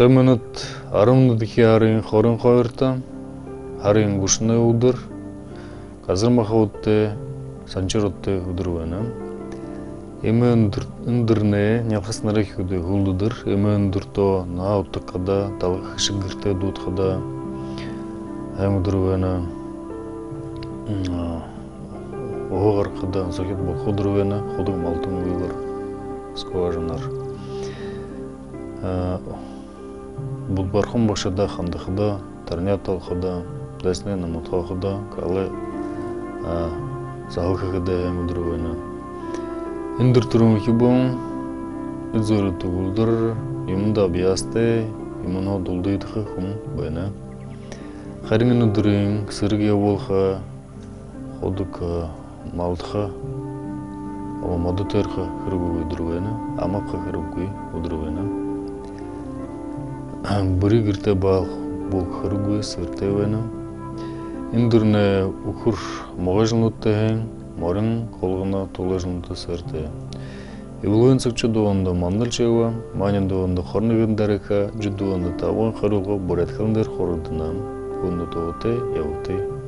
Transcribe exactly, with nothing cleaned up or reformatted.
Sömönöt arımnıdaki harın хорын қойырта, harın кушны удыр, казыр махавутте, санчаротте удырвана. Эме ындырне, няхаснарах уды гулдыдыр, эме ындырто на оттакада, талых шыгырте дутхада, эм удырвана. Оғар қада, захет бол худырвана, худың малтын уйлар, скважинар. Будбархым башада хандахада, тарнятал хада, десне намутха хада, калы сахалха хада эм удырвана. Индыр турум хибон, идзоры тугулдыр, имында биясте, имына дулдыйдыхы хум бэна. Харинген удырын, ксырге волха, ходук малтха, ала мадутерха хыргуй удырвана, амапха хыргуй удырвана. Бuri girte bal bol хыргуй сыртевана. Индырне ухур могажнуттehen, морин колгына толажнутты сырте. Ивлуен сакчудуанда мандалчева, манендуанда хорнигендарека, жудуанда таван хырылга боретхандер хорудына, хунду тоте яуте.